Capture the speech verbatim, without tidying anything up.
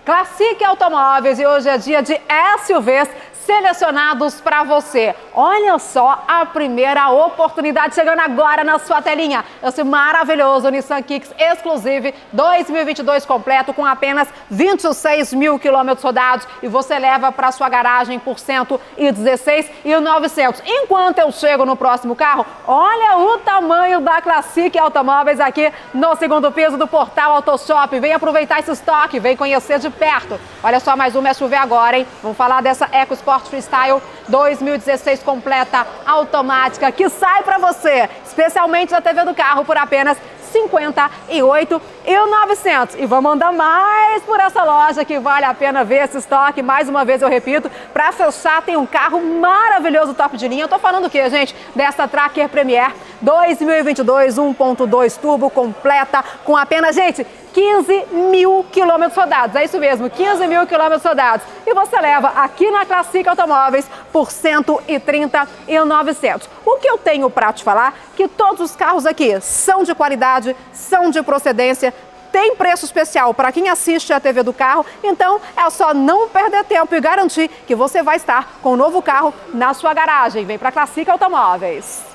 Classic Automóveis e hoje é dia de S U Vs selecionados para você. Olha só a primeira oportunidade chegando agora na sua telinha. Esse maravilhoso Nissan Kicks Exclusive dois mil e vinte e dois completo com apenas vinte e seis mil quilômetros rodados e você leva para sua garagem por cento e dezesseis mil e novecentos. Enquanto eu chego no próximo carro, olha o tamanho da Classic Automóveis aqui no segundo piso do Portal AutoShop. Vem aproveitar esse estoque, vem conhecer de perto. Olha só mais uma S U V agora, hein? Vamos falar dessa EcoSport Freestyle dois mil e dezesseis completa automática que sai para você, especialmente da T V do carro, por apenas cinquenta e oito mil e novecentos. E vamos andar mais por essa loja que vale a pena ver esse estoque. Mais uma vez eu repito, para fechar tem um carro maravilhoso top de linha. Eu tô falando o que, gente? Dessa Tracker Premier dois mil e vinte e dois um ponto dois turbo completa com apenas, gente, quinze mil quilômetros rodados. É isso mesmo, quinze mil quilômetros rodados. E você leva aqui na Classic Automóveis por cento e trinta mil e novecentos. O que eu tenho para te falar que todos os carros aqui são de qualidade, são de procedência, tem preço especial para quem assiste a T V do carro, então é só não perder tempo e garantir que você vai estar com o novo carro na sua garagem. Vem para Classic Automóveis.